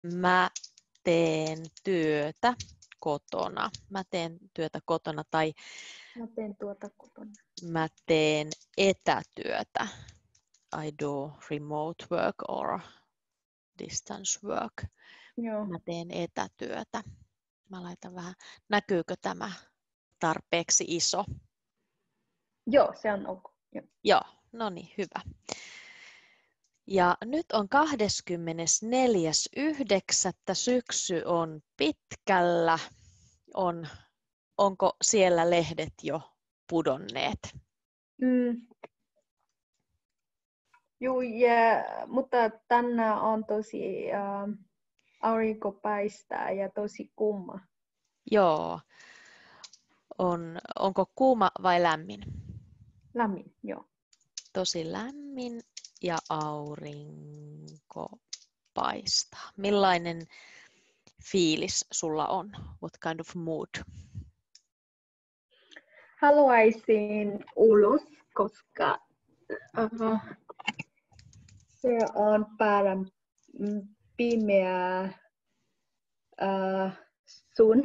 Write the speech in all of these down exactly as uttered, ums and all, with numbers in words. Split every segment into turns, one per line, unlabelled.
Mä teen työtä kotona. Mä teen työtä kotona tai
Mä teen tuota kotona.
mä teen etätyötä. I do remote work or distance work.
Joo.
Mä teen etätyötä. Mä laitan vähän, näkyykö tämä tarpeeksi iso?
Joo, se on ok. Joo.
Joo, no niin, hyvä. Ja nyt on kahdeskymmenesneljäs yhdeksättä syksy on pitkällä. On, onko siellä lehdet jo pudonneet?
Mm. Joo, ja, mutta tänään on tosi äh, aurinko paistaa ja tosi kuuma.
Joo. On, onko kuuma vai lämmin?
Lämmin, joo.
Tosi lämmin ja aurinko paistaa. Millainen fiilis sulla on? What kind of mood?
Haluaisin ulos, koska uh, se on paljon pimeää uh, sun.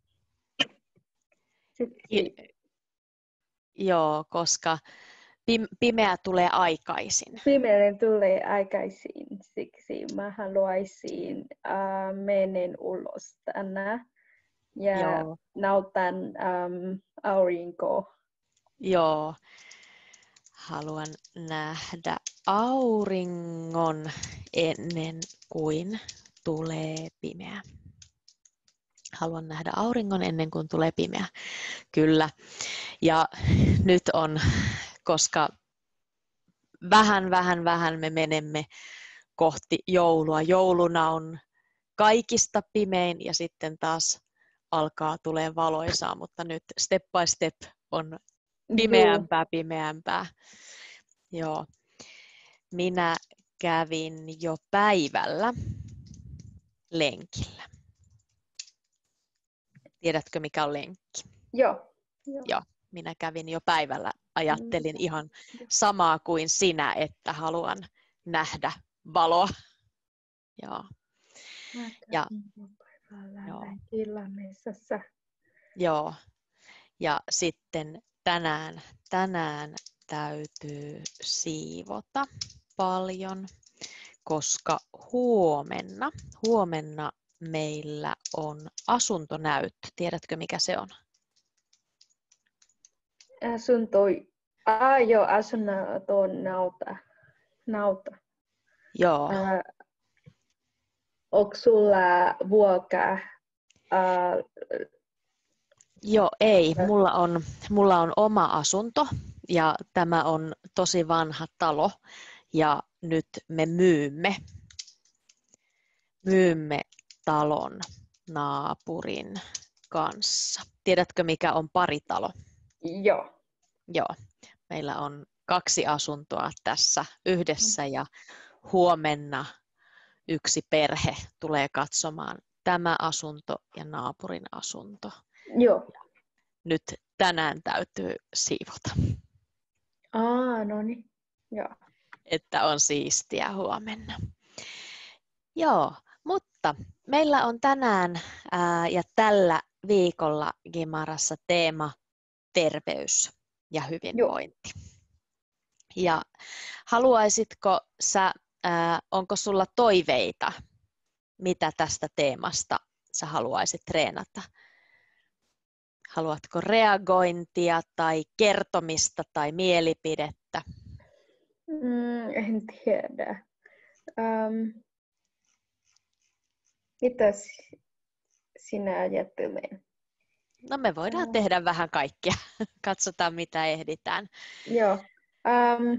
Siksi.
Joo, koska pimeä tulee aikaisin.
Pimeä tulee aikaisin, siksi mä haluaisin uh, mennä ulos tänään ja
Joo.
nautan um, aurinko.
Joo, haluan nähdä auringon ennen kuin tulee pimeä. Haluan nähdä auringon ennen kuin tulee pimeä. Kyllä. Ja nyt on, koska vähän, vähän, vähän me menemme kohti joulua. Jouluna on kaikista pimein ja sitten taas alkaa tulee valoisaa, mutta nyt step by step on pimeämpää, pimeämpää. Joo. Minä kävin jo päivällä lenkillä. Tiedätkö, mikä on lenkki?
Joo. Joo.
Joo. Minä kävin jo päivällä. Ajattelin ihan samaa kuin sinä, että haluan nähdä valoa. Joo.
Mä
ja,
joo.
joo. Ja sitten tänään, tänään täytyy siivota paljon, koska huomenna, huomenna meillä on asuntonäyttö. Tiedätkö, mikä se on?
Asunto, ah, joo, asunnon nauta. nauta.
Joo.
Äh, onko sulla vuokra? Äh,
Joo, ei. Mulla on, mulla on oma asunto ja tämä on tosi vanha talo ja nyt me myymme, myymme talon naapurin kanssa. Tiedätkö, mikä on paritalo?
Joo.
Joo. Meillä on kaksi asuntoa tässä yhdessä ja huomenna yksi perhe tulee katsomaan tämä asunto ja naapurin asunto.
Joo.
Nyt tänään täytyy siivota.
Ah, no niin. Joo.
Että on siistiä huomenna. Joo, mutta meillä on tänään ää, ja tällä viikolla Gimarassa teema terveys ja hyvinvointi. Joo. Ja haluaisitko sä, ää, onko sulla toiveita, mitä tästä teemasta sä haluaisit treenata? Haluatko reagointia tai kertomista tai mielipidettä?
Mm, en tiedä. Um, mitä sinä ajattelet?
No me voidaan
uh.
tehdä vähän kaikkea. Katsotaan mitä ehditään.
Joo. Um,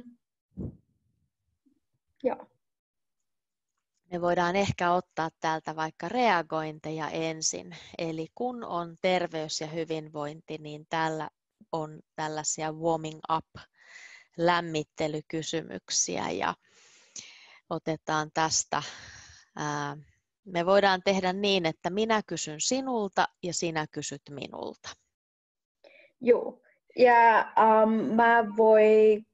joo.
Me voidaan ehkä ottaa täältä vaikka reagointeja ensin. Eli kun on terveys ja hyvinvointi, niin täällä on tällaisia warming up lämmittelykysymyksiä ja otetaan tästä. Ää, me voidaan tehdä niin, että minä kysyn sinulta ja sinä kysyt minulta.
Joo. Ja um, mä voin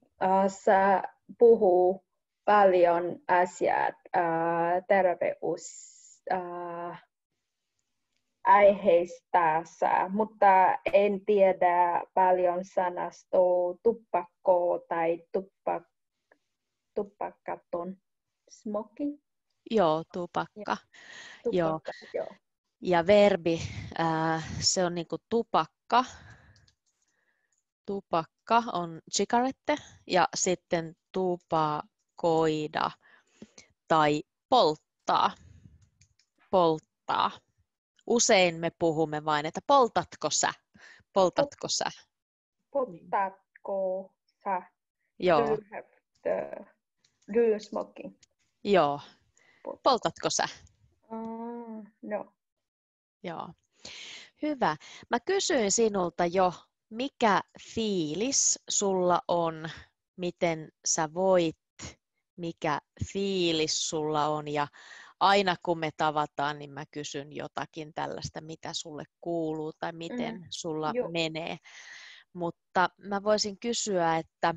uh, puhua paljon asiat uh, terveys äh, aiheesta, mutta en tiedä paljon sanasta tupakko tai tupak, tupakaton. Smoking?
Joo, tupakka. Joo.
Tupakka, joo.
Ja verbi, ää, se on niinku tupakka. Tupakka on cigarette ja sitten tupakoida tai polttaa. Polttaa. Usein me puhumme vain, että poltatko sä? Poltatko sä?
Poltatko sä?
Joo.
Do you have the, do you smoking?
Joo. Poltatko sä?
Uh, no.
Joo. Hyvä. Mä kysyin sinulta jo, mikä fiilis sulla on, miten sä voit, mikä fiilis sulla on. Ja aina kun me tavataan, niin mä kysyn jotakin tällaista, mitä sulle kuuluu tai miten mm. sulla
Joo.
menee. Mutta mä voisin kysyä, että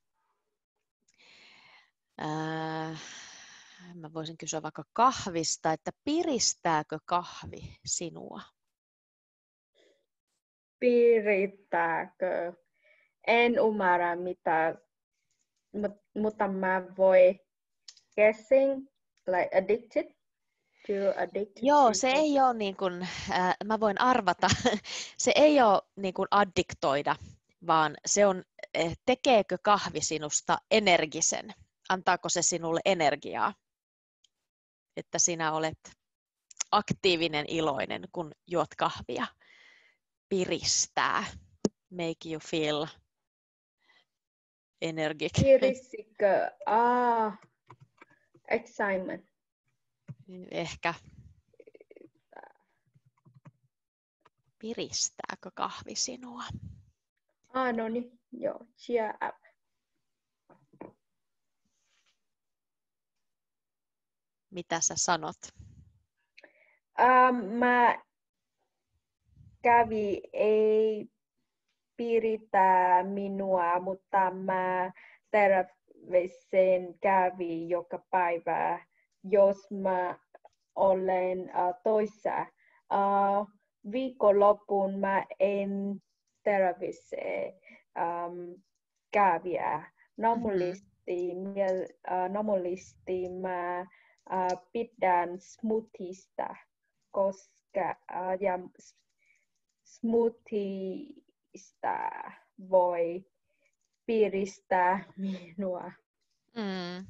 ää, mä voisin kysyä vaikka kahvista, että piristääkö kahvi sinua?
Pirittääkö? En ymmärrä mitä, mutta mä voi guessing like addicted to addicted.
Joo, se ei ole niin kuin, äh, mä voin arvata, se ei ole niin kuin addiktoida, vaan se on, tekeekö kahvi sinusta energisen? Antaako se sinulle energiaa? Että sinä olet aktiivinen, iloinen, kun juot kahvia. Piristää. Make you feel energic.
Piristikö? Ah, excitement.
Ehkä. Piristääkö kahvi sinua?
Ah, no niin, joo, cheer up.
Mitä sä sanot?
Um, mä kävi ei piritä minua, mutta mä terveisen kävi joka päivä, jos mä olen uh, toissa. Uh, viikonloppuun mä en terveise um, käviä. Normaalisti, mm-hmm. uh, normaalisti mä uh, pidän smoothista, koska uh, ja smoothista voi piristää minua.
Mm.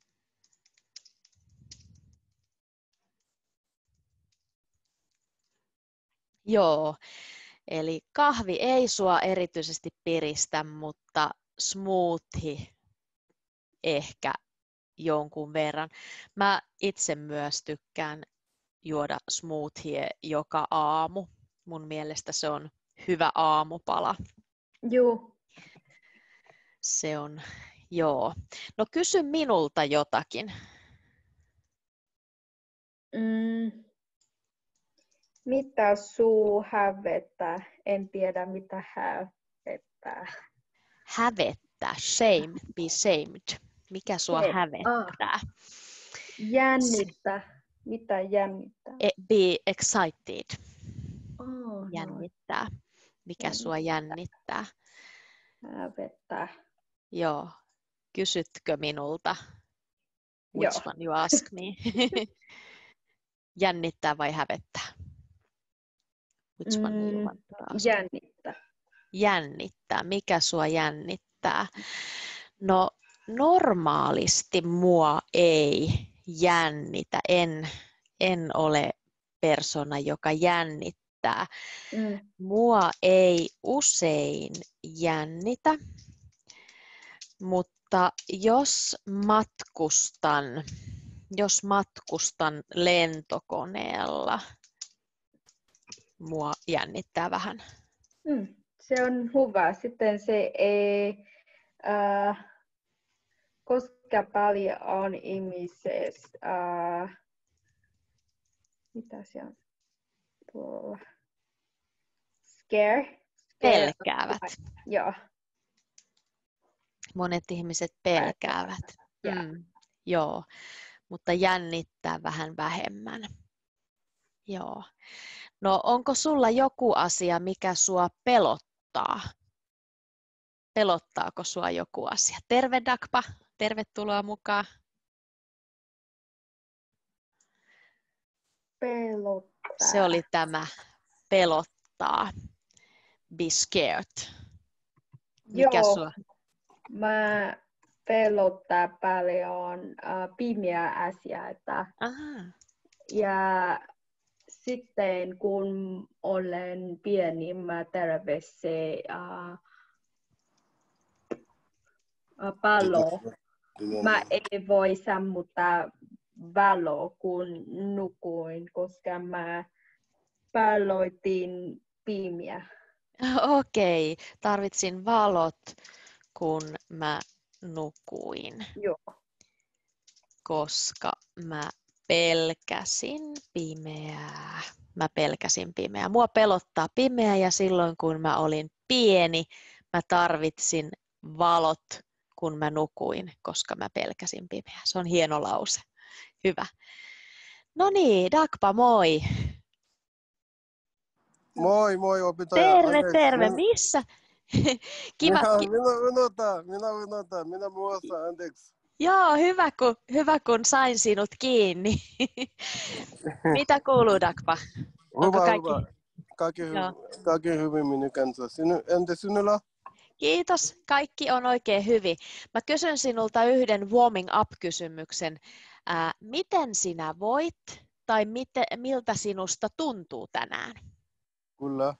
Joo, eli kahvi ei sua erityisesti piristä, mutta smoothie ehkä jonkun verran. Mä itse myös tykkään juoda smoothie joka aamu. Mun mielestä se on hyvä aamupala.
Joo.
Se on, joo. No kysy minulta jotakin.
Mm. Mitä suu hävettää? En tiedä mitä hävettää.
Hävettää, shame, be shamed. Mikä sua
Shame.
hävettää?
Ah. Jännittää. Mitä jännittää?
Be excited.
Oh,
Jännittää. Mikä
jännittää.
sua jännittää?
Hävettää.
Joo. Kysytkö minulta? Which
Joo.
one you ask me? Jännittää vai hävettää? Which
mm,
one you want to ask?
Jännittää.
Jännittää. Mikä sua jännittää? No normaalisti mua ei jännitä. En, en ole persona, joka jännittää.
Mm.
Mua ei usein jännitä, mutta jos matkustan, jos matkustan lentokoneella, mua jännittää vähän.
Mm. Se on hyvä. Sitten se ei, äh, koska paljon on ihmisiä, äh, mitä se on? Tuolla. Scare. Scare.
Pelkäävät.
Joo.
Monet ihmiset pelkäävät.
Yeah.
Mm, joo, mutta jännittää vähän vähemmän. Joo. No onko sulla joku asia, mikä sua pelottaa? Pelottaako sua joku asia? Terve Dakpa, tervetuloa mukaan.
Pelottaa.
Se oli tämä pelottaa. Be scared. Mikä
Joo,
sua?
mä pelottaa paljon uh, pimeä asioita.
Aha.
Ja sitten kun olen pieni, mä tarvitsen uh, uh, palo. Mä en voi sammuttaa valoa kun nukuin, koska mä paloitin pimeä.
Okei, tarvitsin valot, kun mä nukuin,
Joo.
koska mä pelkäsin pimeää. Mä pelkäsin pimeää. Mua pelottaa pimeä ja silloin kun mä olin pieni, mä tarvitsin valot, kun mä nukuin, koska mä pelkäsin pimeää. Se on hieno lause. Hyvä. No niin, Dakpa, moi.
Moi, moi opettaja.
Terve,
Anteeksi,
terve.
min-
Missä? Kiva.
Minä,
ki-
minä unohtan, minä unohtan, minä muistan, anteeksi.
Joo, hyvä kun, hyvä kun sain sinut kiinni. Mitä kuuluu, Dakpa? Onko
Hyvä,
kaikki?
hyvä. Kaikki,
Joo.
hy- kaikki hyvin minun kanssa. Sinu, entä sinulla?
Kiitos, kaikki on oikein hyvin. Mä kysyn sinulta yhden warming up-kysymyksen. Ää, miten sinä voit tai miten, miltä sinusta tuntuu tänään?
Kyllä.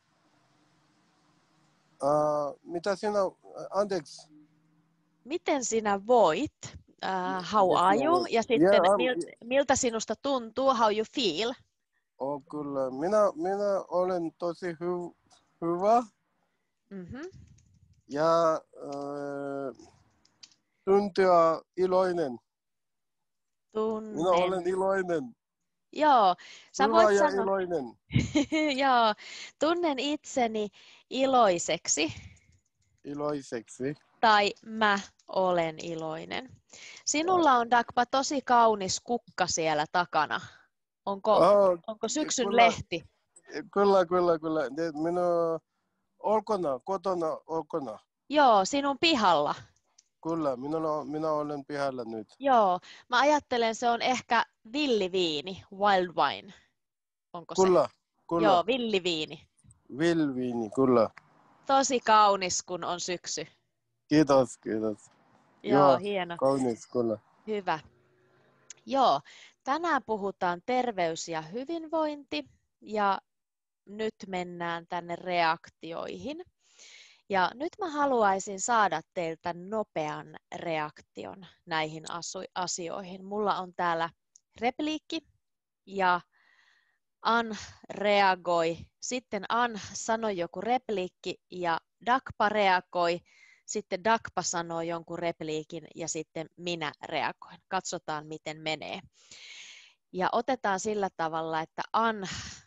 Uh, mitä sinä, anteeksi.
Miten sinä voit? Uh, how are you? Ja sitten
Yeah,
mil,
um,
miltä sinusta tuntuu? How you feel?
oh, kyllä. Minä, minä olen tosi hy, hyvä
Mm-hmm.
ja uh, tuntua iloinen.
Tunnen.
Minä olen iloinen.
Joo, sä
Hyvä
voit
ja
sanoa.
iloinen.
Joo, tunnen itseni iloiseksi
Iloiseksi.
tai mä olen iloinen. Sinulla on, Dakpa, tosi kaunis kukka siellä takana. Onko,
Oh,
onko syksyn
kyllä.
lehti?
Kyllä, kyllä, kyllä. Minä olkona, kotona olkona.
Joo, sinun pihalla.
Kyllä, minä, minä olen pihalla nyt.
Joo, mä ajattelen, se on ehkä villiviini, wild wine. Onko se?
Kyllä, kyllä.
Joo, villiviini.
Vilviini, kyllä.
Tosi kaunis, kun on syksy.
Kiitos, kiitos.
Joo,
Joo,
hieno.
kaunis, kyllä.
Hyvä. Joo, tänään puhutaan terveys ja hyvinvointi ja nyt mennään tänne reaktioihin. Ja nyt mä haluaisin saada teiltä nopean reaktion näihin asioihin. Mulla on täällä repliikki ja An reagoi. Sitten An sanoi joku repliikki ja Dakpa reagoi. Sitten Dakpa sanoo jonkun repliikin ja sitten minä reagoin. Katsotaan, miten menee. Ja otetaan sillä tavalla, että An,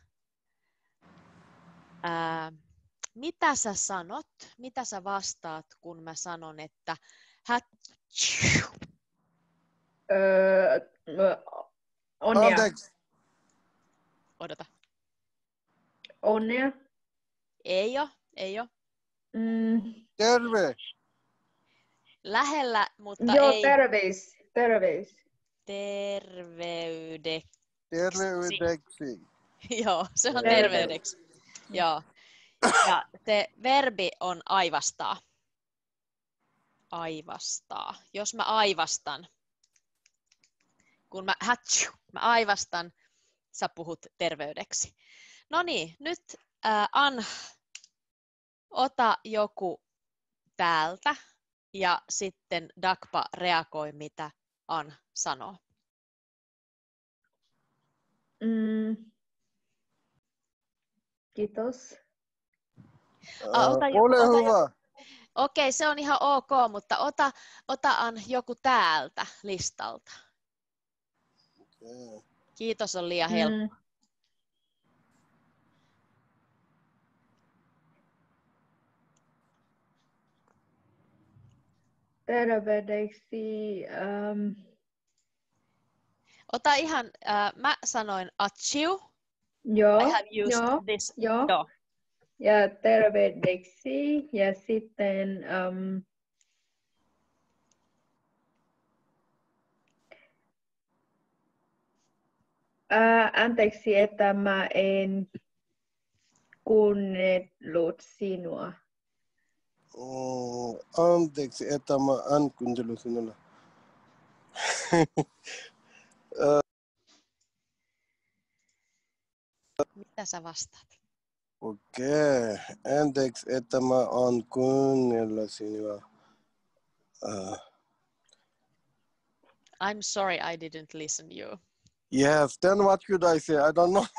ää, mitä sä sanot, mitä sä vastaat, kun mä sanon, että hät...
Öö, onnea.
Anteeksi.
Odota.
Onnea.
Ei oo, ei oo.
Mm.
Terve.
Lähellä, mutta
Joo,
ei.
terveys. Terveys.
Terveydeksi.
Terveydeksi.
Joo, se on
Terveys.
terveydeksi. Joo. Ja se verbi on aivastaa. Aivastaa. Jos mä aivastan, kun mä, hatschu, mä aivastan, sä puhut terveydeksi. No niin, nyt ää, An, ota joku täältä ja sitten Dakpa reagoi, mitä An sanoo.
Mm. Kiitos.
Ah, ota joku,
Ole
ota
hyvä.
joku. Okei, se on ihan ok, mutta ota, ota An joku täältä listalta.
Okay.
Kiitos, on liian helppo.
Mm. Terveydeksi. Um.
Ota ihan, äh, mä sanoin atsiu,
Joo,
I have used
joo,
this.
joo.
Joo.
Ja terveydeksi ja sitten um, ää, anteeksi, että mä en kuunnellut sinua.
Mm, anteeksi, että mä en kuuntelu sinulle.
Mitä sä vastaat?
Okei, okay. Anteeksi, että mä en kuunnella sinua. Uh,
I'm sorry I didn't listen you.
yes, then what could I say? I don't know.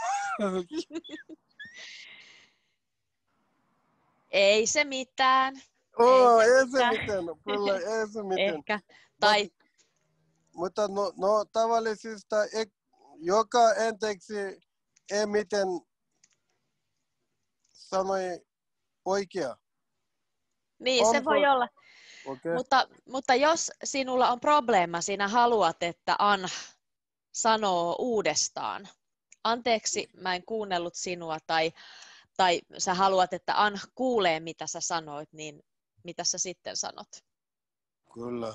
Ei se mitään.
Oh,
Ei se
ei se
mitään.
mitään. Kyllä, ei se mitään.
Ehkä. Tai
Mut, mutta no, no tavallisista, ek, joka anteeksi ei miten sanoi oikea.
niin, se
Onko?
voi olla.
Okay.
Mutta, mutta jos sinulla on probleema, sinä haluat, että An sanoo uudestaan. Anteeksi, mä en kuunnellut sinua, tai, tai sä haluat, että An kuulee, mitä sä sanoit, niin mitä sä sitten sanot?
Kyllä.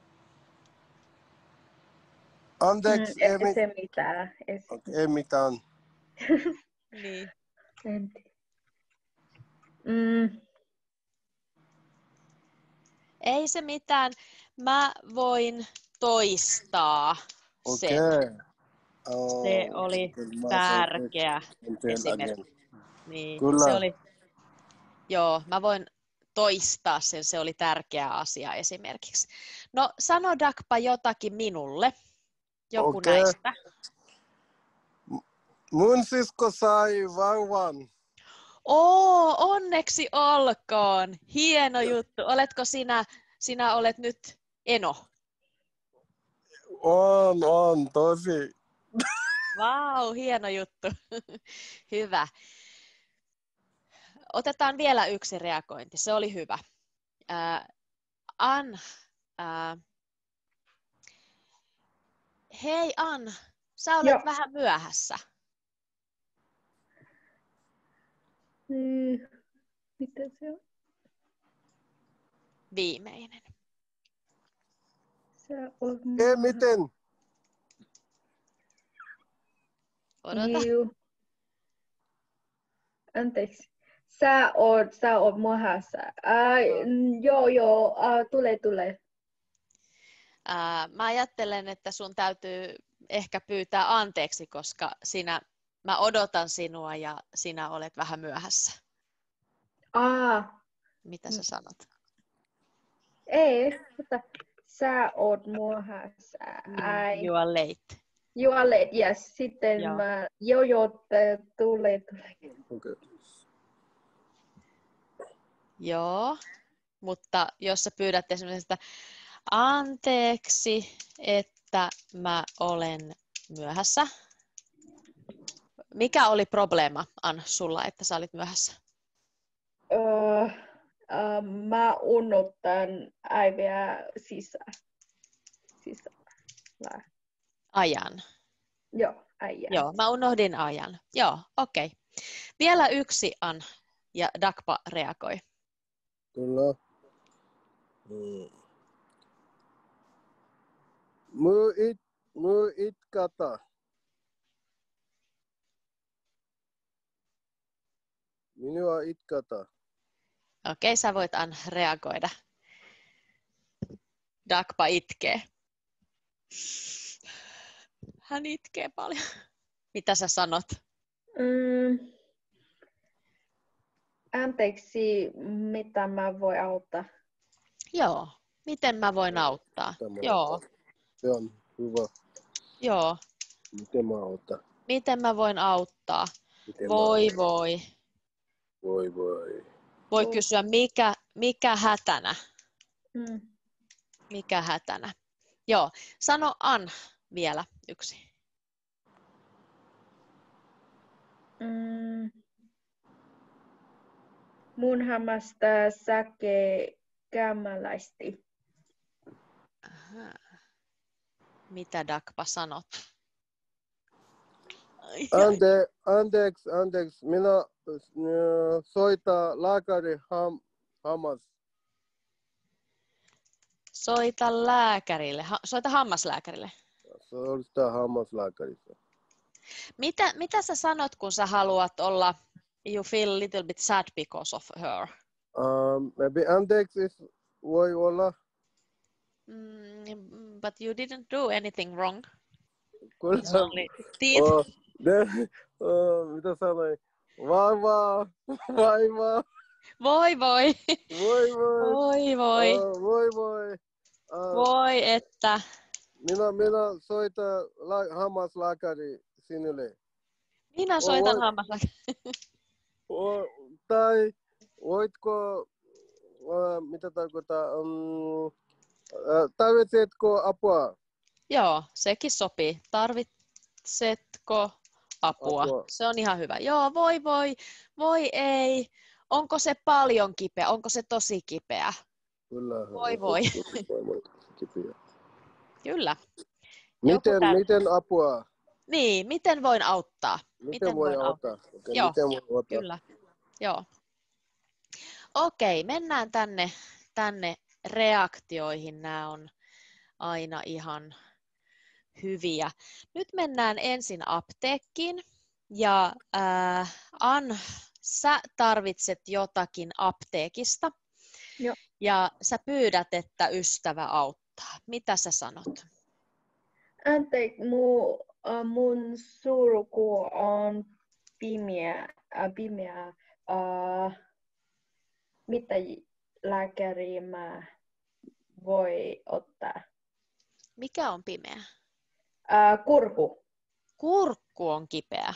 Mm,
Anteeksi, ei,
ei
mi-
se mitään. Ei se
okay, ei mitään.
Niin.
En tiedä. Mm,
Ei se mitään. Mä voin toistaa sen.
Okei. Okay. Oh,
Se oli
kyllä mä
tärkeä
sen teen
esimerkki.
again.
Niin,
Kyllä.
se oli, joo, mä voin toistaa sen, se oli tärkeä asia esimerkiksi. No sano Dakpa jotakin minulle, joku
Okei.
näistä.
Mun sisko sai vauvan.
Oo, onneksi olkoon, hieno juttu. Oletko sinä, sinä olet nyt eno?
On, on, tosi.
Vau, hieno juttu. Hyvä. Otetaan vielä yksi reagointi, se oli hyvä. Äh, An, äh, hei An, sä olet
Joo.
vähän myöhässä.
mm, mitä se on?
Viimeinen.
Sä oot
Ei miten.
Odota.
Juu. Anteeksi. Sä oot, sä oot myöhässä. Ai, mm, joo, joo, äh, tule, tule.
Ää, mä ajattelen, että sun täytyy ehkä pyytää anteeksi, koska sinä, mä odotan sinua ja sinä olet vähän myöhässä.
Ah,
Mitä sä sanot?
ei, mutta sä oot myöhässä. Ai.
You are late.
You are late, yes. Sitten
Joo.
mä, joo, joo, t- tule, tule.
Okay.
Joo, mutta jos sä pyydät esimerkiksi, että anteeksi, että mä olen myöhässä. Mikä oli probleema, An, sulla, että sä olit myöhässä?
Öö, äh, mä unohtan äiviä sisään. Sisällä.
Ajan.
Joo, äijä.
Joo, mä unohdin ajan. Joo, okei. Okay. Vielä yksi, An, ja Dakpa reagoi.
Kyllä. Mm. Mu it, mu it kata. Minua itkata.
Okei, sä voit, An, reagoida. Dakpa itkee. Hän itkee paljon. Mitä sä sanot?
Mm. Anteeksi, mitä mä voin auttaa?
Joo. Miten mä voin auttaa?
Tämä
Joo.
Se on hyvä.
Joo.
Miten mä autan?
Miten mä voin auttaa?
Miten
Voi
mä...
voi.
Voi voi.
Voi
Oh.
kysyä, mikä, mikä hätänä?
Mm.
Mikä hätänä? Joo. Sano An vielä yksi.
Mm. Mun hamasta säkee kämmäläisesti.
Aha. Mitä Dakpa sanot?
Ande, anteeksi, anteeksi. Minä äh, soita lääkäri ham, Hamas.
Soita lääkärille. Ha, soita hammaslääkärille.
Soita hammaslääkäristä.
Mitä, mitä sä sanot, kun sä haluat olla, you feel a little bit sad because of her?
Um, maybe anteeksi voi olla.
Mm, but you didn't do anything wrong.
Kyllä.
It's only teeth.
Oh, de, oh, mitä sanoin? Vaivaa, vaivaa,
Voi voi.
voi voi,
Voi voi.
uh, voi voi. Uh,
Voi että.
minä, minä soitan la, hammaslääkäri sinulle.
Minä soitan
voi-
hammaslääkärille.
Oh, tai voitko, uh, mitä tarkoittaa, um, uh, tarvitsetko apua?
Joo, sekin sopii. Tarvitsetko apua?
Apua.
Se on ihan hyvä. Joo, voi voi. Voi ei. Onko se paljon kipeä? Onko se tosi kipeä?
Kyllä.
Voi voi.
Voi voi. Kipeä.
Kyllä.
Miten,
tär-
miten apua?
Niin, miten voin auttaa?
Miten,
Miten
voi
voin
auttaa? Okay,
Joo,
miten voi auttaa?
Kyllä. Joo. Okei, mennään tänne, tänne reaktioihin. Nämä on aina ihan hyviä. Nyt mennään ensin apteekkiin. Ja äh, Ann, sä tarvitset jotakin apteekista.
Joo.
Ja sä pyydät, että ystävä auttaa. Mitä sä sanot?
Anteeksi, mun, äh, mun sulku on pimeä. Äh, pimeä. Äh, mitä lääkäriä mä voi ottaa?
Mikä on pimeä?
Äh, kurku.
Kurkku on kipeä.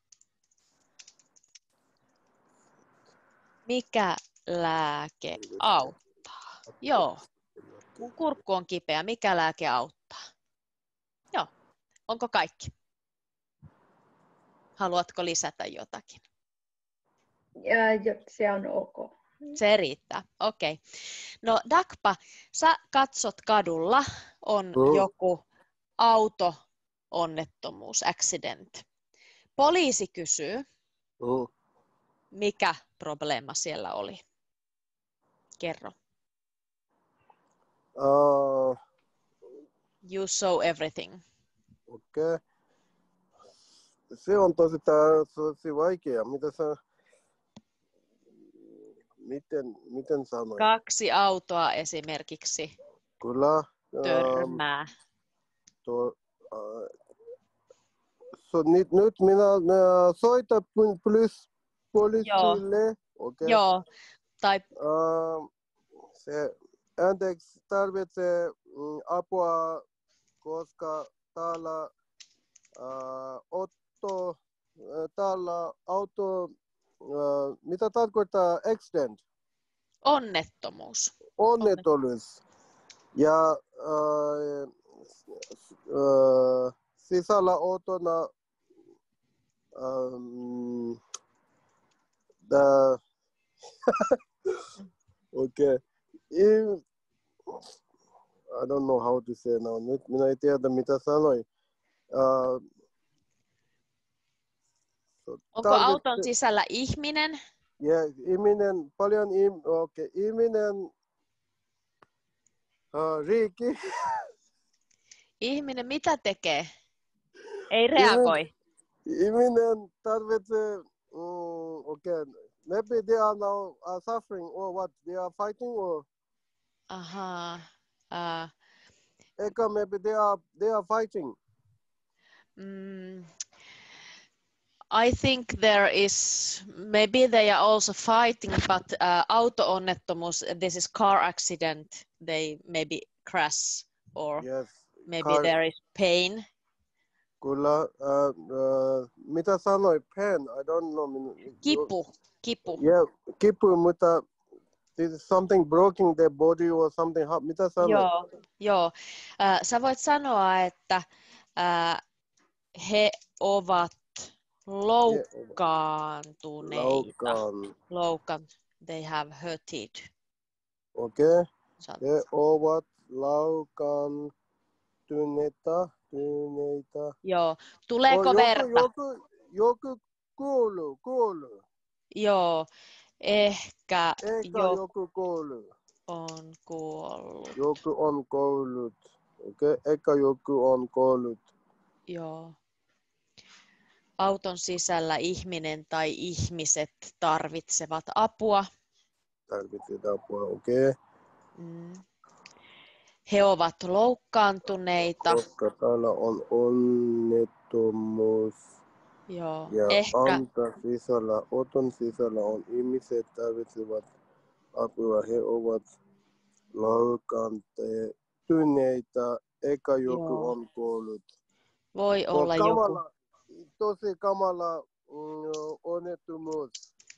Mikä lääke auttaa? Joo. Mun kurkku on kipeä. Mikä lääke auttaa? Joo. Onko kaikki? Haluatko lisätä jotakin?
Ja, jo, se on ok.
Se riittää. Okei. Okay. No Dakpa, sä katsot kadulla, on
Mm.
joku auto-onnettomuus, accident. Poliisi kysyy,
Mm.
mikä probleema siellä oli. Kerro.
Uh,
You saw everything.
Okei. Okay. Se on tosi, tää, tosi vaikea. Mitä sä... Miten, miten sanoin?
Kaksi autoa esimerkiksi
Kyllä.
törmää.
To, uh, so, nyt, nyt minä uh, soitan plus poliisille. Okay.
Joo. Tai
Uh, se anteeksi tarvitsee mm, apua, koska täällä uh, Otto, uh, täällä auto, uh, mitä tarkoittaa accident?
onnettomuus.
Onnettomuus. Ja uh, uh, sisällä autona um, the okay. I, I don't know how to say now. Nyt minä ei tiedä mitä sanoin. Uh, so
Onko
tarvitse-
auton sisällä ihminen?
Yeah, ihminen, paljon im, okay. ihminen, uh, Riiki.
Ihminen mitä tekee? Ei reagoi.
Ihminen tarvitsee, mm, okay. Maybe they are now uh, suffering or what? They are fighting or
Ahaa. Uh,
Eka, maybe they are they are fighting.
mm, I think there is, maybe they are also fighting, but uh, auto-onnettomuus, this is car accident, they maybe crash or
Yes.
maybe
car-
there is pain.
Kyllä. Uh, uh, mitä sanoi? Pain. I don't know.
Kipu, kipu.
Yeah, kipu, mutta this is something broken their body or something. Mitä sanoi?
Joo, joo. Äh, sä voit sanoa, että äh, he ovat loukkaantuneita.
Laukan.
Loukan, they have hurted.
Okei. Okay.
Saat-
He ovat laukan. Tyneitä, tyneitä.
Joo. Tuleeko
Oh,
verta?
joku, joku kuuluu, kuuluu.
Joo. Ehkä
Ehkä
joku
joku kuuluu.
on kuollut.
Joku on kuollut. Okei, okay. Ehkä joku on kuollut.
Joo. Auton sisällä ihminen tai ihmiset tarvitsevat apua.
Tarvitset apua, okei. Okay.
Mm. He ovat loukkaantuneita.
Koska täällä on onnettomuus.
Joo.
Ja
Ehkä
anta sisällä, oton sisällä on ihmiset tarvitsevat apua. He ovat loukkaantuneita. Eikä joku
Joo.
on kuollut.
voi
On
olla
kamala,
joku
tosi kamala mm, onnettomuus.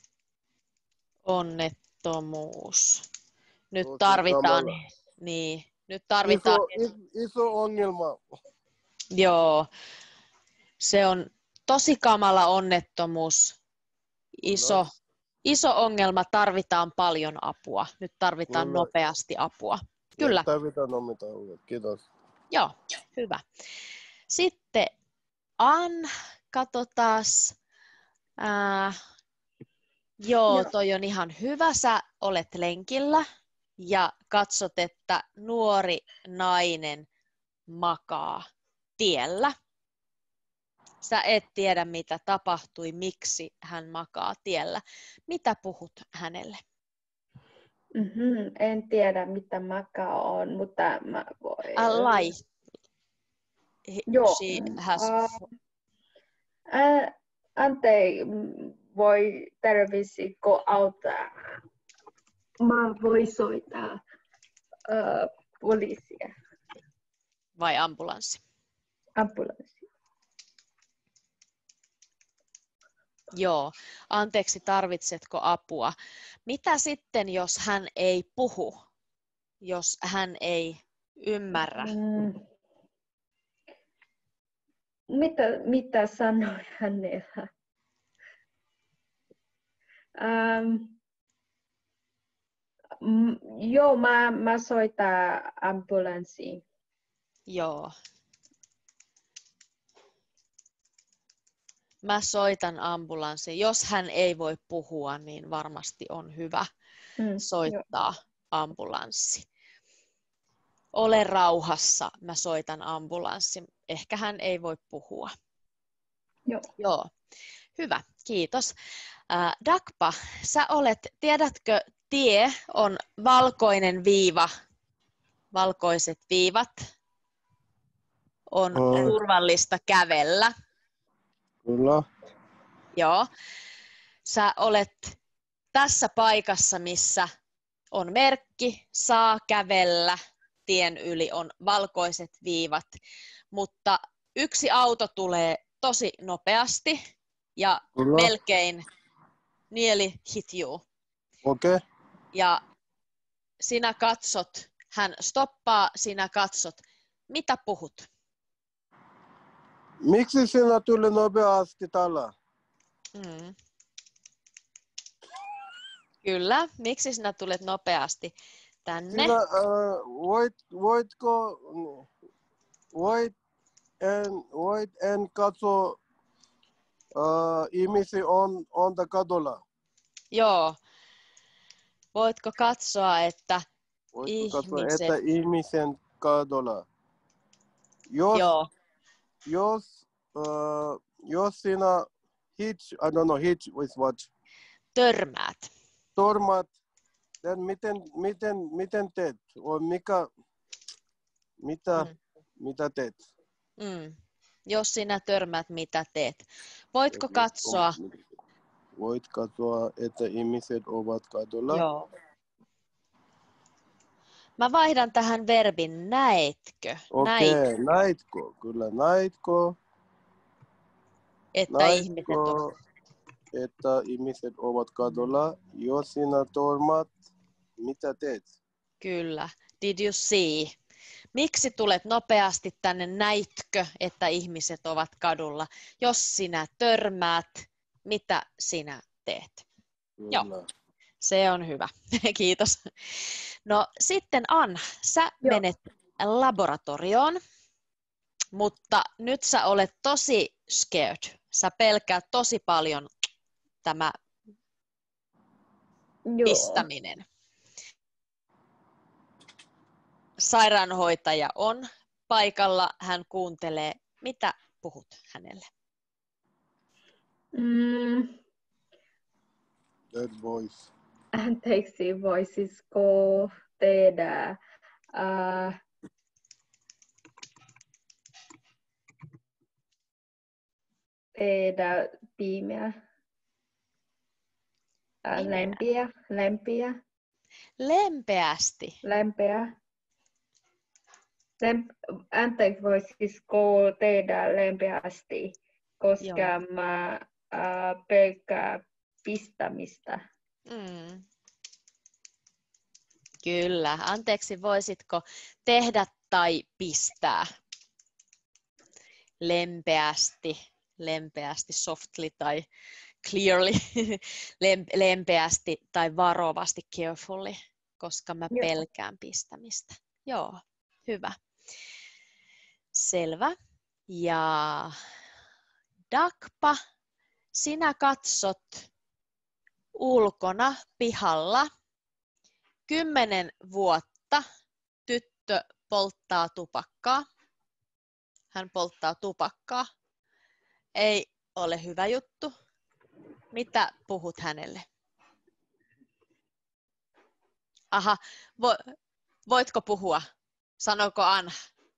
onnettomuus. Nyt
Tosi
tarvitaan,
kamala.
niin, nyt tarvitaan,
Iso, is, iso ongelma.
joo, se on tosi kamala onnettomuus, iso, iso ongelma, tarvitaan paljon apua. Nyt tarvitaan
Kyllä.
nopeasti apua. Kyllä,
Tarvitaan omita uudet. Kiitos.
joo, hyvä. Sitten An, katsotaas. Ää, joo,
Joo.
toi on ihan hyvä. Sä olet lenkillä ja katsot, että nuori nainen makaa tiellä. Sä et tiedä, mitä tapahtui, miksi hän makaa tiellä. Mitä puhut hänelle?
Mm-hmm. En tiedä, mitä makaa on, mutta mä voin...
A lie. He-
Joo.
She has...
Uh, ä, Ante, voi tarvisiko auttaa? Mä voin soittaa uh, poliisia,
Vai ambulanssi?
ambulanssi.
Joo. Anteeksi, tarvitsetko apua? Mitä sitten, jos hän ei puhu? Jos hän ei ymmärrä?
Mm. Mitä, mitä sanoi hänellä? Um, mm, joo, mä, mä soitan ambulanssiin.
Joo. Mä soitan ambulanssin. Jos hän ei voi puhua, niin varmasti on hyvä
Mm,
soittaa ambulanssi. Ole rauhassa, mä soitan ambulanssin. Ehkä hän ei voi puhua.
joo.
Joo. Hyvä, kiitos. Äh, Dakpa, sä olet, tiedätkö, tie on valkoinen viiva, valkoiset viivat. On
Oi.
turvallista kävellä.
Kyllä.
Joo. Sä olet tässä paikassa, missä on merkki, saa kävellä, tien yli on valkoiset viivat, mutta yksi auto tulee tosi nopeasti ja
Kyllä.
melkein nearly hit you.
Okei. Okay.
Ja sinä katsot, hän stoppaa, sinä katsot, mitä puhut?
Miksi sinä tuli nopeasti täällä?
Mm. Kyllä, miksi sinä tulet nopeasti tänne?
Sinä, uh, voit, voitko, voit en, voit en katso uh, ihmisiä on, on kadulla.
Joo. Voitko katsoa, että
Voitko katsoa,
ihmiset...
että ihmisen kadulla. Jos,
Joo.
jos, uh, jos sinä hitch, I don't know, hitch with what?
Törmäät.
Tormat, then miten, miten, miten teet? O mikä, mitä,
Mm.
mitä teet?
Mm. Jos sinä törmäät, mitä teet? Voitko katsoa?
Voit katsoa, että ihmiset ovat kadulla.
Joo. Mä vaihdan tähän verbin näetkö?
Okei,
Näit,
okay. Näitkö? Kyllä, näitkö?
että
Näitkö,
ihmiset on...
että ihmiset ovat kadulla? Jos sinä tormat, mitä teet?
Kyllä. Did you see? Miksi tulet nopeasti tänne? Näitkö, että ihmiset ovat kadulla? Jos sinä törmäät, mitä sinä teet?
Kyllä.
Joo. Se on hyvä. Kiitos. No sitten Ann, sä
Joo.
menet laboratorioon Mutta nyt sä olet tosi scared. Sä pelkäät tosi paljon tämä
Joo.
pistäminen. Sairaanhoitaja on paikalla. Hän kuuntelee. Mitä puhut hänelle?
Mm,
That voice.
anteeksi, voisisiko tehdä uh, tehdä pimeä, uh, lempiä, lempiä,
Lempeästi.
lempeä. Lem, anteeksi, voisisiko tehdä lempeästi, koska
Joo.
mä uh, pelkään pistämistä.
Mm. Kyllä. Anteeksi, voisitko tehdä tai pistää? Lempeästi, lempeästi, softly tai clearly, lempeästi tai varovasti, carefully, koska mä
Joo.
pelkään pistämistä. Joo, hyvä. Selvä. Ja Dakpa, sinä katsot ulkona pihalla. Kymmenen vuotta tyttö polttaa tupakkaa. Hän polttaa tupakkaa. Ei ole hyvä juttu. Mitä puhut hänelle? Aha, vo, voitko puhua? Sanoiko Anna?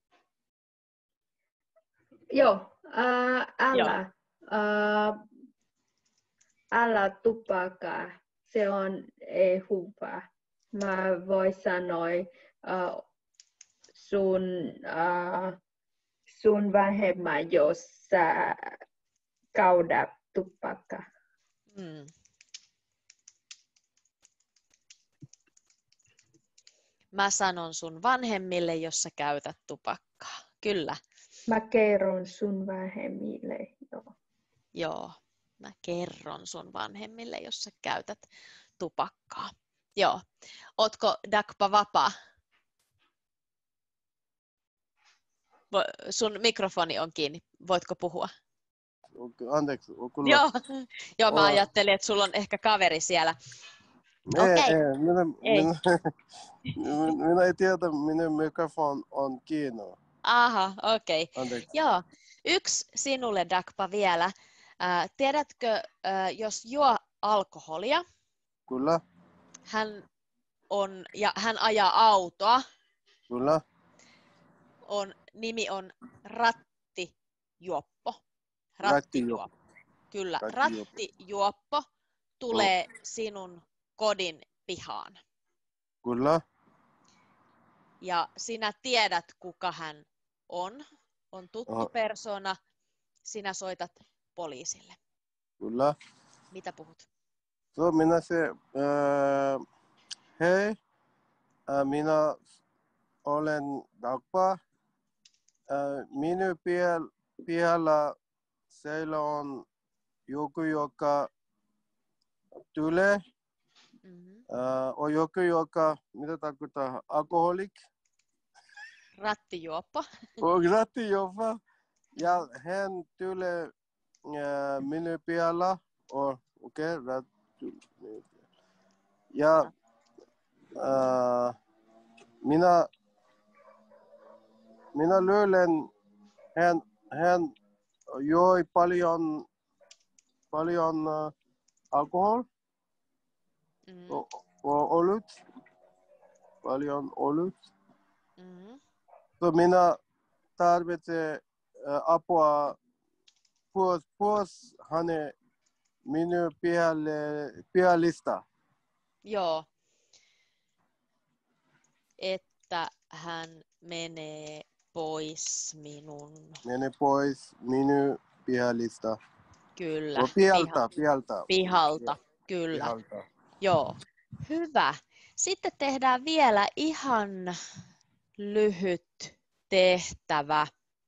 Joo, äh, älä,
Joo.
äh, älä tupakaa. Se on ei hyvä. Mä voin sanoa äh, sun, äh, sun vähemmän, jos sä kaudat tupakkaa.
Mm. Mä sanon sun vanhemmille, jos sä käytät tupakkaa. Kyllä.
Mä kerron sun vanhemmille. Joo.
Joo. Mä kerron sun vanhemmille, jos sä käytät tupakkaa. Joo. Ootko Dakpa vapaa? Sun mikrofoni on kiinni. Voitko puhua?
Anteeksi, kyllä.
Joo. Joo, mä
Oh.
ajattelin, että sulla on ehkä kaveri siellä.
Ei,
Okei.
ei, minä,
Ei.
minä, minä ei tiedä, minun mikrofoni on kiinni.
Aha, okei. Okay.
Anteeksi.
Joo. Yksi sinulle, Dakpa, vielä. Äh, tiedätkö, äh, jos juo alkoholia,
Kyllä,
hän, on, ja hän ajaa autoa,
kyllä.
on, nimi on rattijuoppo.
Rattijuoppo.
Kyllä,
Rattijuoppo.
rattijuoppo tulee sinun kodin pihaan.
Kyllä,
Ja sinä tiedät, kuka hän on. On tuttu
Aha.
persona. Sinä soitat poliisille.
kyllä.
Mitä puhut?
So, minä se, äh, hei, äh, minä olen Dakpa. Äh, minun pihalla, pihalla siellä on joku, joka tulee.
Mm-hmm.
Äh, on joku, joka, mitä tarkoittaa, alkoholik.
Rattijuoppo.
On rattijuoppo. Ja hän tulee äh, minun pihalla. Oh, okei, okay, ratti. Ja äh, minä, minä löydän, hän, hän joi paljon, paljon äh, alkohol,
Mm-hmm.
o, o, olut, paljon olut.
Mm-hmm.
So minä tarvitsen äh, apua pois, pois hänen minun pihalle, pihallista.
Joo. Että hän menee pois minun...
Mene pois minun pihallista.
Kyllä.
O, pihalta,
piha-
pihalta.
Pihalta, kyllä.
Pihalta.
Joo. Hyvä. Sitten tehdään vielä ihan lyhyt tehtävä.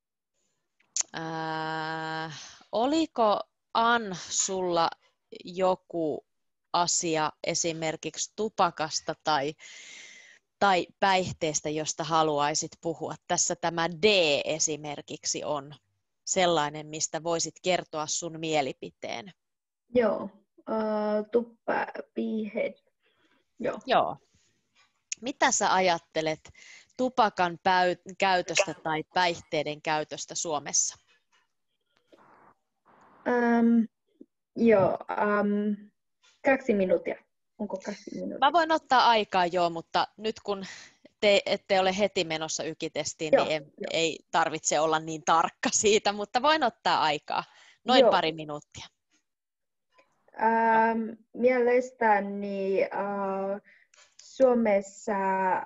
Äh, oliko Ann sulla joku asia esimerkiksi tupakasta tai, tai päihteestä, josta haluaisit puhua? Tässä tämä D esimerkiksi on sellainen, mistä voisit kertoa sun mielipiteen.
Joo, uh, tuppa, piihet. Joo.
Joo. Mitä sä ajattelet tupakan päy- käytöstä tai päihteiden käytöstä Suomessa?
Um, joo, um, kaksi minuuttia. Onko kaksi minuuttia?
Mä voin ottaa aikaa joo, mutta nyt kun te ette ole heti menossa ykitestiin,
Joo,
niin ei,
jo.
ei tarvitse olla niin tarkka siitä, mutta voin ottaa aikaa. Noin
Joo.
pari minuuttia.
Um, mielestäni uh, Suomessa,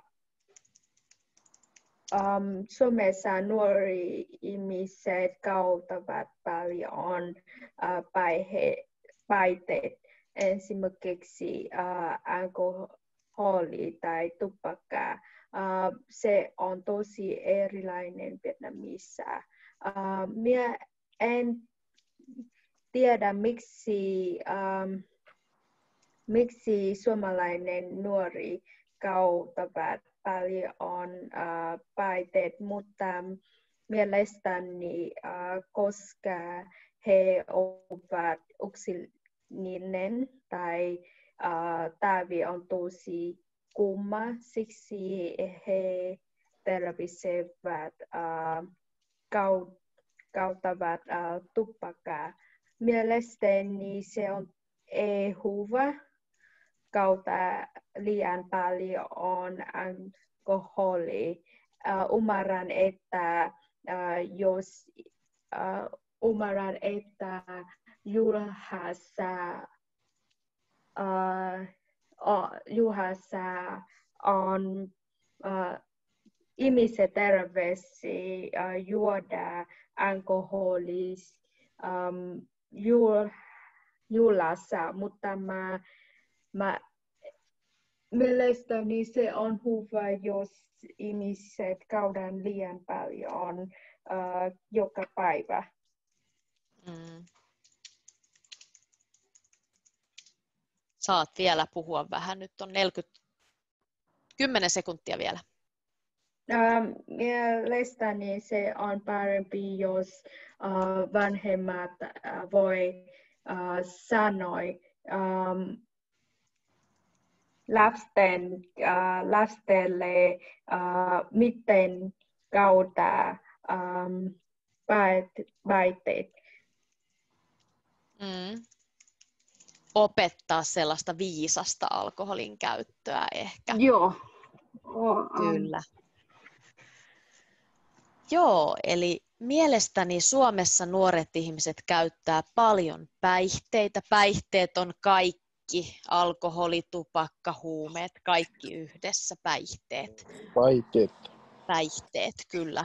um, Suomessa nuori ihmiset käyttävät paljon uh, päihe, päihteet. Esimerkiksi uh, alkoholi tai tupakka. Uh, se on tosi erilainen Vietnamissa. Uh, minä en tiedä, miksi, um, miksi suomalainen nuori käyttävät paljon uh, päihteet, mutta mielestäni uh, koska he ovat yksinäinen tai uh, talvi on tosi kuuma, siksi he tarvitsevat uh, käyttävät uh, tupakkaa. Mielestäni se on ei hyvä käyttää liian paljon alkoholia. Uh, ymmärrän, että uh, jos uh, ymmärrän, että juhlassa uh, uh, juhlassa on uh, ihmisen terveesi uh, juoda alkoholia um, jul, juhlassa, mutta mä, mä, mielestäni se on hyvä, jos ihmiset käydään liian paljon uh, joka päivä.
Mm. Saat vielä puhua vähän. Nyt on neljäkymmentä, kymmenen sekuntia vielä.
Um, mielestäni se on parempi, jos uh, vanhemmat uh, voi uh, sanoa um, lasten, uh, lastelle, uh, miten kautta um, päihteet.
Mm. Opettaa sellaista viisasta alkoholin käyttöä ehkä.
Joo. Oh,
Kyllä. Joo, eli mielestäni Suomessa nuoret ihmiset käyttää paljon päihteitä. Päihteet on kaikki, alkoholi, tupakka, huumeet, kaikki yhdessä päihteet.
Päihteet.
Päihteet, kyllä.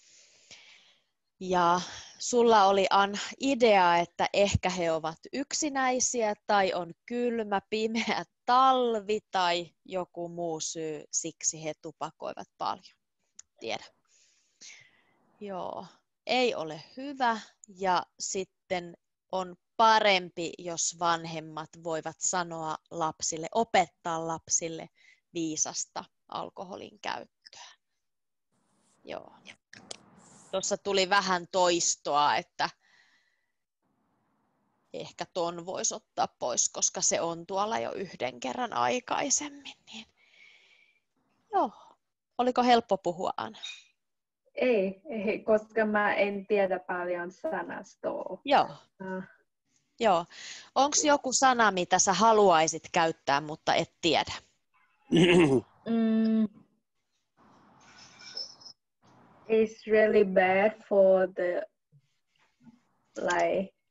Ja sulla oli An idea, että ehkä he ovat yksinäisiä tai on kylmä, pimeä talvi tai joku muu syy, siksi he tupakoivat paljon. Tiedä. Joo, ei ole hyvä ja sitten on parempi, jos vanhemmat voivat sanoa lapsille, opettaa lapsille viisasta alkoholin käyttöä. Joo. Tuossa tuli vähän toistoa, että ehkä ton voisi ottaa pois, koska se on tuolla jo yhden kerran aikaisemmin. Niin. Joo. Oliko helppo puhua, Anna?
Ei, ei, koska mä en tiedä paljon sanastoa.
Joo.
Uh.
Joo. Onko joku sana, mitä sä haluaisit käyttää, mutta et tiedä?
mm. It's really bad for the, like,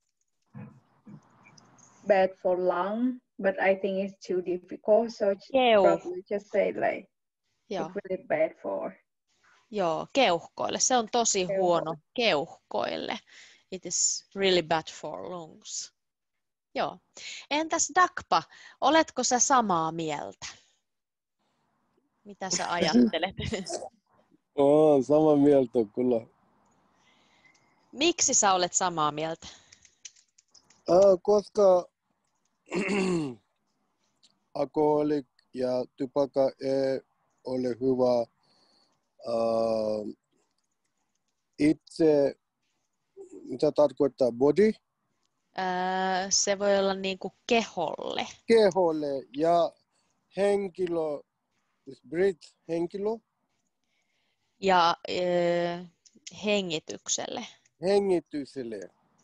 bad for lung, but I think it's too difficult, so
Keu.
probably just say like,
Joo.
it's really bad for.
Joo, keuhkoille. Se on tosi
Keuhkoille.
huono keuhkoille. It is really bad for lungs. Joo. Entäs Dakpa, oletko sä samaa mieltä? Mitä sä ajattelet?
Olen samaa mieltä kyllä.
Miksi sä olet samaa mieltä?
Äh, koska alkoholi ja tupakka ei ole hyvä. Uh, itse, mitä tarkoittaa body?
Öö, se voi olla niinku keholle.
Keholle ja henkilö, breath, henkilö.
Ja öö, hengitykselle.
Hengitykselle.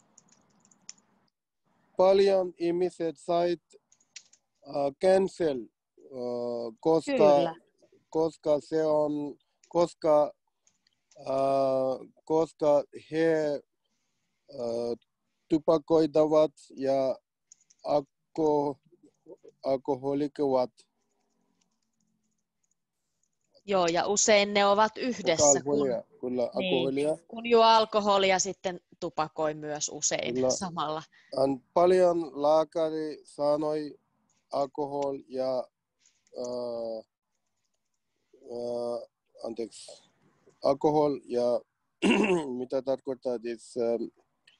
Paljon ihmiset sait uh, cancel, uh, koska, koska se on, koska, uh, koska he uh, tupakoitavat ja alko, alkoholikuvat.
Joo, ja usein ne ovat yhdessä, kun,
kyllä,
niin, kun juo alkoholia, sitten tupakoi myös usein
kyllä.
samalla.
On paljon lääkäri sanoi alkohol ja uh, uh, anteeksi, alkohol ja mitä tarkoittaa this, um,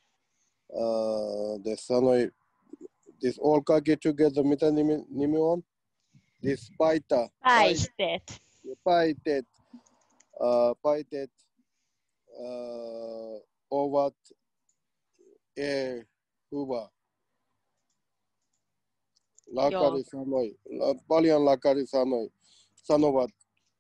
uh, this sanoi this all kaikki together, mitä nimi, nimi on? This paita.
Päihteet.
Päihteet, uh, päihteet uh, ovat ei hyvä. Lääkäri sanoi, paljon lääkäri sanoi, sanovat.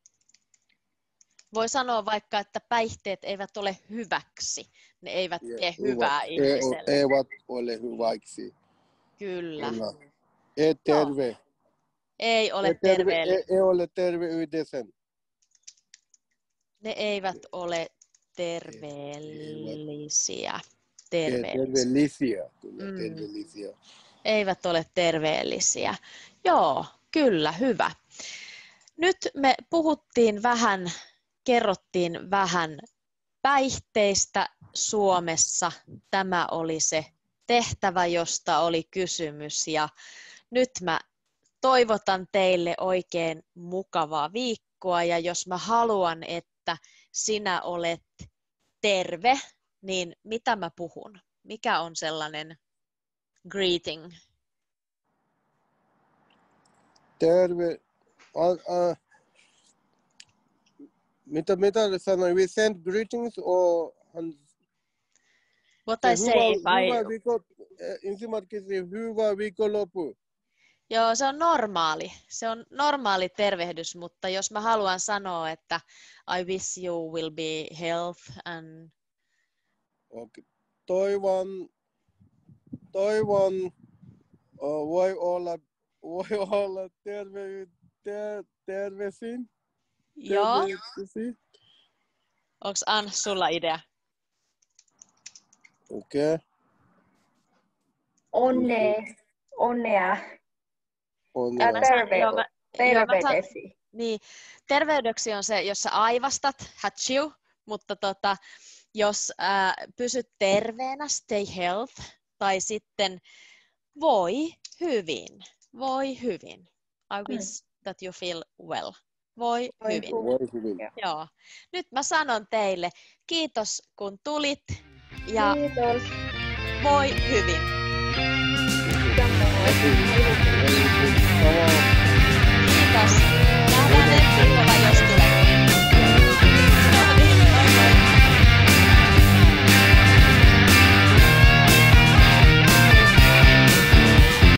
Voi sanoa vaikka, että päihteet eivät ole hyväksi. Ne eivät
yeah,
tee hyvää
hyvä.
ihmiselle.
E, eivät ole hyväksi.
Kyllä.
Kyllä. Ei terve.
No. Ei ole
ei terve,
terveellisiä.
Ei, ei ole terve yhdessä.
Ne eivät ole terveellisiä.
Terveellisiä. Kyllä,
mm.
terveellisiä.
Eivät ole terveellisiä. Joo, kyllä, hyvä. Nyt me puhuttiin vähän, kerrottiin vähän päihteistä Suomessa. Tämä oli se tehtävä, josta oli kysymys. Ja nyt mä toivotan teille oikein mukavaa viikkoa. Ja jos mä haluan, että sinä olet terve, niin mitä mä puhun? Mikä on sellainen greeting?
Terve. Uh, uh, mitä, mitä sanoin? We send greetings or...
What I say
hyvä,
if I...
hyvä viikko, ensimmäiseksi hyvä viikonloppu.
Joo, se on normaali. Se on normaali tervehdys, mutta jos mä haluan sanoa, että I wish you will be health and...
Okay. Toivon, toivon uh, voi olla, voi olla terve, ter, terveisin.
Joo. Onko Ann sulla idea?
Okei. Okay.
Onnea. Onnea.
Onnea.
Terve,
joo, mä,
terveydesi.
Joo, niin, terveydeksi on se, jos sä aivastat, hatsiu, mutta tota, jos äh, pysyt terveenä, stay health, tai sitten voi hyvin, voi hyvin. I wish mm. that you feel well. Voi, voi hyvin.
Voi hyvin.
Joo. Nyt mä sanon teille, kiitos kun tulit ja
kiitos.
Voi hyvin.
Kiitos.